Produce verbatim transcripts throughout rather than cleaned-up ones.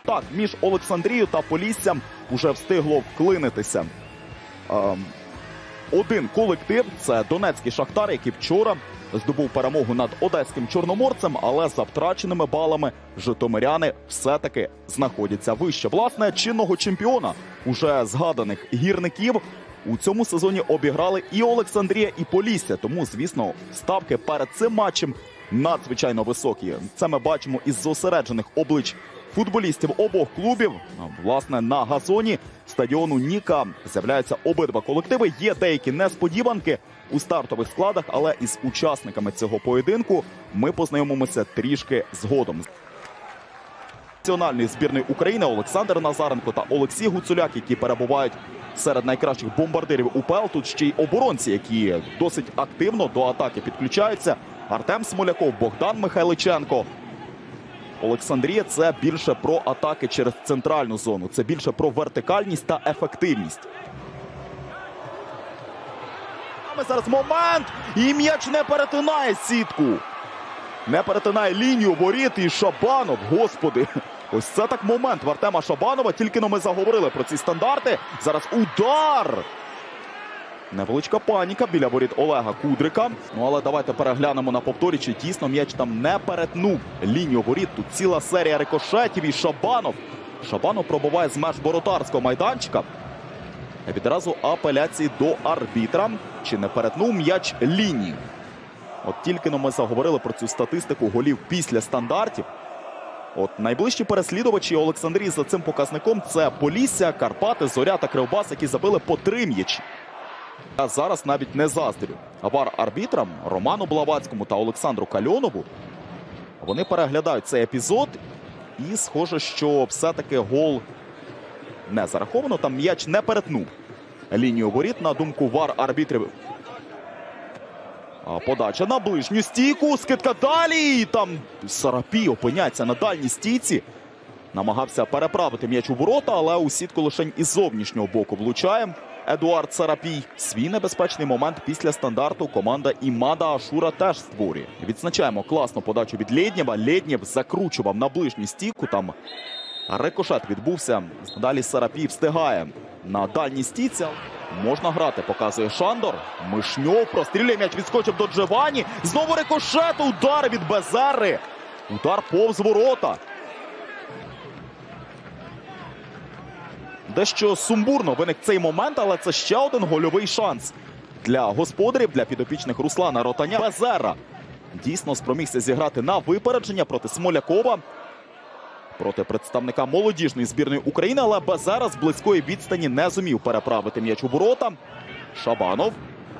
Так, між Олександрією та Поліссям уже встигло вклинитися ем, один колектив. Це Донецький Шахтар, який вчора здобув перемогу над Одеським Чорноморцем, але за втраченими балами житомиряни все-таки знаходяться вище. Власне, чинного чемпіона уже згаданих гірників у цьому сезоні обіграли і Олександрія, і Полісся. Тому, звісно, ставки перед цим матчем надзвичайно високі. Це ми бачимо із зосереджених облич футболістів обох клубів. Власне, на газоні стадіону Ніка з'являються обидва колективи. Є деякі несподіванки у стартових складах, але із учасниками цього поєдинку ми познайомимося трішки згодом. Національної збірної України Олександр Назаренко та Олексій Гуцуляк, які перебувають серед найкращих бомбардирів УПЛ. Тут ще й оборонці, які досить активно до атаки підключаються. Артем Смоляков, Богдан Михайличенко. Олександрія – це більше про атаки через центральну зону. Це більше про вертикальність та ефективність. Зараз момент. І м'яч не перетинає сітку. Не перетинає лінію воріт. І Шабанов, господи. Ось це так момент в Артема Шабанова. Тільки но ми заговорили про ці стандарти. Зараз удар. Невеличка паніка біля воріт Олега Кудрика. Ну, але давайте переглянемо на повторі, чи дійсно м'яч там не перетнув лінію воріт. Тут ціла серія рикошетів і Шабанов. Шабанов пробиває з меж воротарського майданчика. Відразу апеляції до арбітра. Чи не перетнув м'яч лінію? От тільки но ми заговорили про цю статистику голів після стандартів. От найближчі переслідувачі Олександрії за цим показником – це Полісся, Карпати, Зоря та Кривбас, які забили по три м'ячі. Я зараз навіть не заздрю. Вар-арбітрам Роману Блаватському та Олександру Кальонову вони переглядають цей епізод. І схоже, що все-таки гол не зараховано. Там м'яч не перетнув лінію воріт, на думку вар-арбітрів. Подача на ближню стійку. Скидка далі. І там Сарапій опиняється на дальній стійці. Намагався переправити м'яч у ворота, але у сітку лише із зовнішнього боку влучає Едуард Сарапій. Свій небезпечний момент після стандарту команда Імада Ашура теж створює. Відзначаємо класну подачу від Лєднєва. Лєднєв закручував на ближню стійку. Там рикошет відбувся. Далі Сарапій встигає на дальній стійці. Можна грати, показує Шандор. Мишньов прострілює, м'яч відскочив до Джованні. Знову рикошет, удар від Безерри. Удар повз ворота. Дещо сумбурно виник цей момент, але це ще один гольовий шанс для господарів, для підопічних Руслана Ротаня. Безерра дійсно спромігся зіграти на випередження проти Смолякова, проти представника молодіжної збірної України, але Безерра з близької відстані не зумів переправити м'яч у ворота. Шабанов.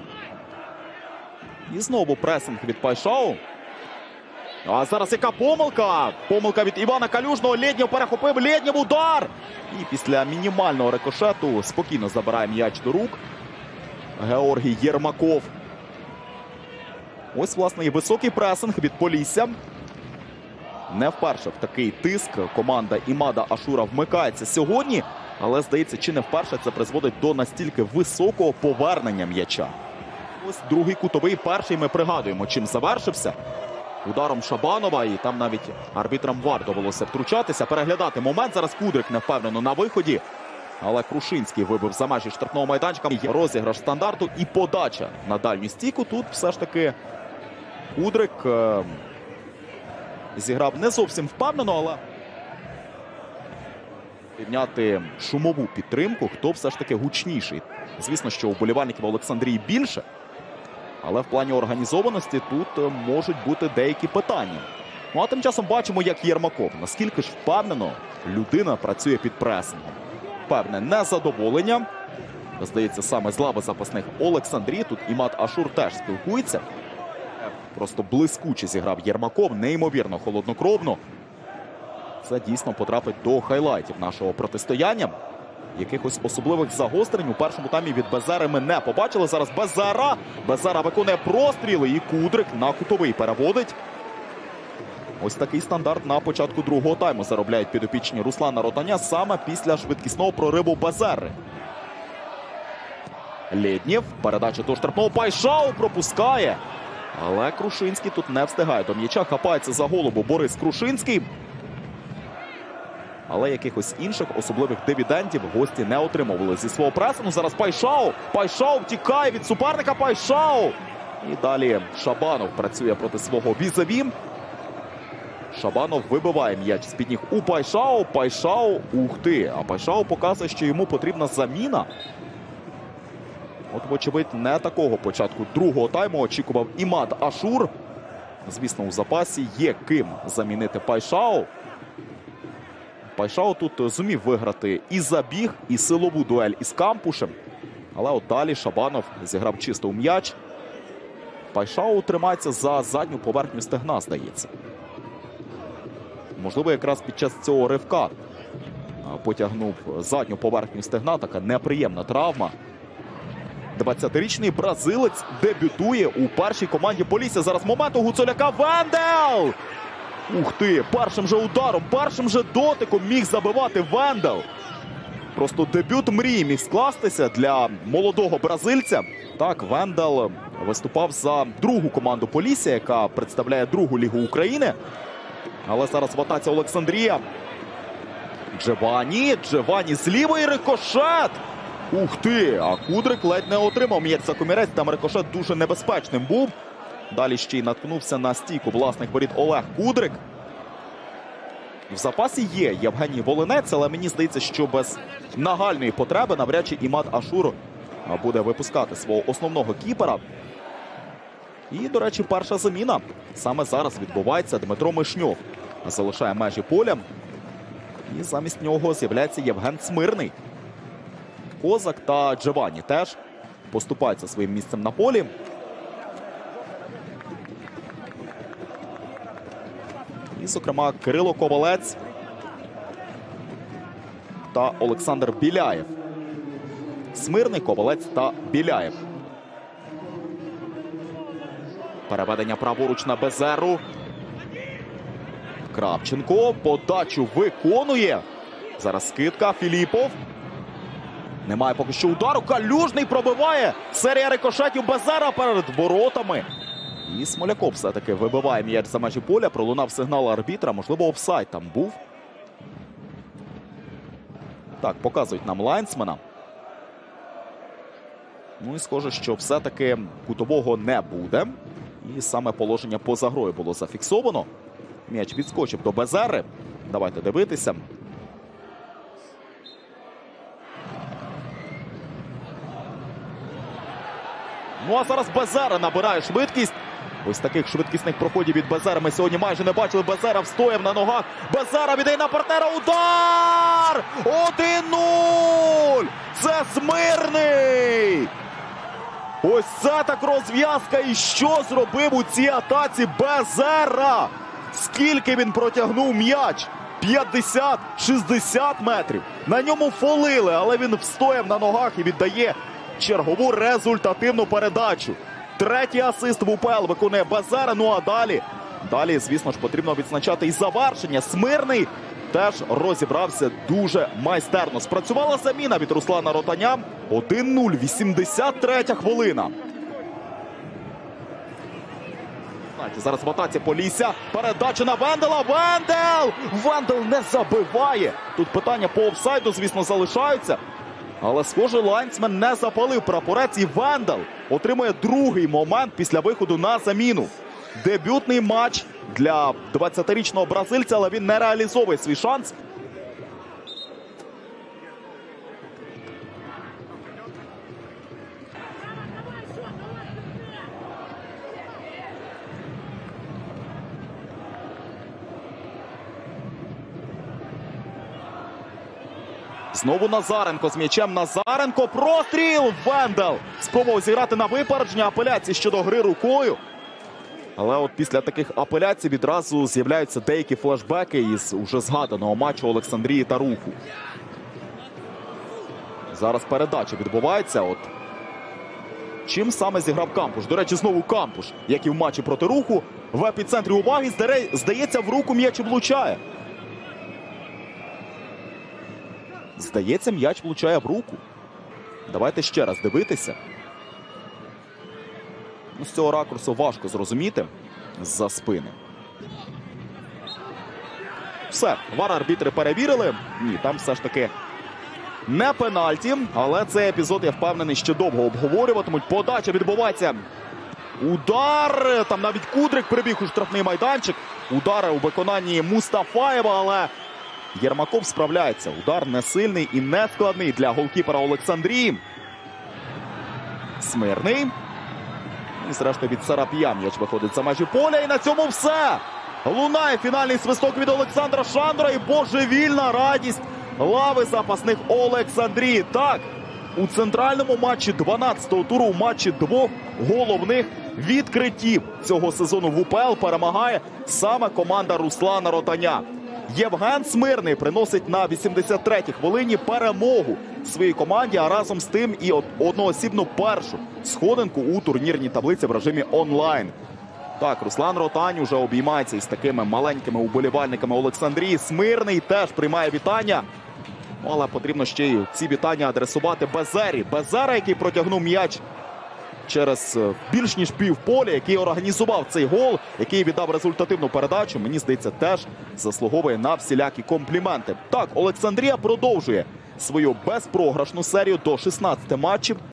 І знову пресинг від Пайшау. А зараз яка помилка? Помилка від Івана Калюжного. Лєднєв перехопив. Лєднєв удар. І після мінімального рикошету спокійно забирає м'яч до рук Георгій Єрмаков. Ось, власне, і високий пресинг від Полісся. Не вперше в такий тиск команда Імада Ашура вмикається сьогодні. Але, здається, чи не вперше це призводить до настільки високого повернення м'яча. Ось другий кутовий, перший ми пригадуємо, чим завершився. Ударом Шабанова, і там навіть арбітрам ВАР довелося втручатися. Переглядати момент. Зараз Кудрик невпевнено на виході. Але Крушинський вибив за межі штрафного майданчика. Розіграш стандарту і подача на дальню стійку. Тут все ж таки Кудрик е зіграв не зовсім впевнено, але підняти шумову підтримку, хто все ж таки гучніший. Звісно, що у вболівальників Олександрії більше. Але в плані організованості тут можуть бути деякі питання. Ну а тим часом бачимо, як Єрмаков. Наскільки ж впевнено людина працює під пресингом. Певне незадоволення. Здається, саме з лави запасних Олександрії. Тут Імад Ашур теж спілкується. Просто блискуче зіграв Єрмаков. Неймовірно холоднокровно. Це дійсно потрапить до хайлайтів нашого протистояння. Якихось особливих загострень у першому таймі від Безери ми не побачили. Зараз Безера. Безера виконує простріли і Кудрик на кутовий переводить. Ось такий стандарт на початку другого тайму заробляють підопічні Руслана Ротаня саме після швидкісного прориву Безери. Лєднєв. Передача до штрафного. Пайшау пропускає. Але Крушинський тут не встигає до м'яча. Хапається за голову Борис Крушинський. Але якихось інших особливих дивідендів гості не отримували зі свого пресингу. Зараз Пайшау. Пайшау втікає від суперника. Пайшау. І далі Шабанов працює проти свого візаві. Шабанов вибиває м'яч з-під ніг у Пайшау. Пайшау, ух ти. А Пайшау показує, що йому потрібна заміна. От, вочевидь, не такого початку другого тайму очікував Імад Ашур. Звісно, у запасі є ким замінити Пайшау. Пайшау тут зумів виграти і забіг, і силову дуель із Кампушем. Але от далі Шабанов зіграв чисто у м'яч. Пайшау тримається за задню поверхню стегна, здається. Можливо, якраз під час цього ривка потягнув задню поверхню стегна. Така неприємна травма. двадцятирічний бразилець дебютує у першій команді Полісся. Зараз момент у Гуцуляка. Вендел! Ух ти! Першим же ударом, першим же дотиком міг забивати Вендел. Просто дебют мрії міг скластися для молодого бразильця. Так, Вендел виступав за другу команду Полісся, яка представляє другу лігу України. Але зараз в атаці Олександрія. Джевані, Джевані з лівої, рикошет! Ух ти! А Кудрик ледь не отримав м'яч за комірець. Там рикошет дуже небезпечним був. Далі ще й наткнувся на стійку власних воріт Олег Кудрик. В запасі є Євгеній Волинець, але мені здається, що без нагальної потреби навряд чи Імад Ашур буде випускати свого основного кіпера. І, до речі, перша заміна саме зараз відбувається. Дмитро Мишньов залишає межі поля. І замість нього з'являється Євген Смирний. Козак та Джевані теж поступаються своїм місцем на полі. І, зокрема, Кирило Ковалець та Олександр Біляєв. Смирний, Ковалець та Біляєв. Переведення праворуч на Безеру. Кравченко подачу виконує. Зараз скидка. Філіпов. Немає поки що удару. Калюжний пробиває. Серія рикошетів. Безера перед воротами. І Смоляков все-таки вибиває м'яч за межі поля. Пролунав сигнал арбітра. Можливо, офсайд там був. Так, показують нам лайнсмена. Ну і схоже, що все-таки кутового не буде. І саме положення поза грою було зафіксовано. М'яч відскочив до Безери. Давайте дивитися. Ну а зараз Безера набирає швидкість. Ось таких швидкісних проходів від Безери ми сьогодні майже не бачили. Безера встояв на ногах. Безера віддає на партнера. Удар! один нуль! Це Смирний! Ось це так розв'язка. І що зробив у цій атаці Безера? Скільки він протягнув м'яч? п'ятдесят - шістдесят метрів. На ньому фолили, але він встояв на ногах і віддає чергову результативну передачу. Третій асист в УПЛ виконує Безера. Ну а далі, далі, звісно ж, потрібно відзначати і завершення. Смирний теж розібрався дуже майстерно. Спрацювала заміна від Руслана Ротаня. один нуль, вісімдесят третя хвилина. Зараз в атаці Полісся. Передача на Вендела. Вендел! Вендел не забиває. Тут питання по офсайду, звісно, залишаються. Але, схоже, лайнсмен не запалив прапорець. І Вендел отримує другий момент після виходу на заміну. Дебютний матч для двадцятирічного бразильця, але він не реалізовує свій шанс. Знову Назаренко з м'ячем. Назаренко. Простріл. Вендел спробував зіграти на випередження. Апеляції щодо гри рукою. Але от після таких апеляцій відразу з'являються деякі флешбеки із уже згаданого матчу Олександрії та Руху. Зараз передача відбувається. От чим саме зіграв Кампуш? До речі, знову Кампуш, як і в матчі проти Руху, в епіцентрі уваги, здається, в руку м'яч влучає. Здається, м'яч влучає в руку. Давайте ще раз дивитися. Ну, з цього ракурсу важко зрозуміти з-за спини. все. Вар арбітри перевірили. Ні, там все ж таки не пенальті. Але цей епізод, я впевнений, ще довго обговорюватимуть. Подача відбувається. Удар. Там навіть Кудрик прибіг у штрафний майданчик. Удари у виконанні Мустафаєва, але Єрмаков справляється. Удар не сильний і не складний для голкіпера Олександрії. Смирний. І зрештою від Сарап'я м'яч виходить за межі поля. І на цьому все. Лунає фінальний свисток від Олександра Шандора. І божевільна радість лави запасних Олександрії. Так, у центральному матчі дванадцятого туру, у матчі двох головних відкриттів цього сезону в УПЛ перемагає саме команда Руслана Ротаня. Євген Смирний приносить на вісімдесят третій хвилині перемогу своїй команді, а разом з тим і одноосібну першу сходинку у турнірній таблиці в режимі онлайн. Так, Руслан Ротань уже обіймається із такими маленькими уболівальниками Олександрії. Смирний теж приймає вітання. Але потрібно ще й ці вітання адресувати Безері. Безера, який протягнув м'яч через більш ніж півполя, який організував цей гол, який віддав результативну передачу, мені здається, теж заслуговує на всілякі компліменти. Так, Олександрія продовжує свою безпрограшну серію до шістнадцяти матчів.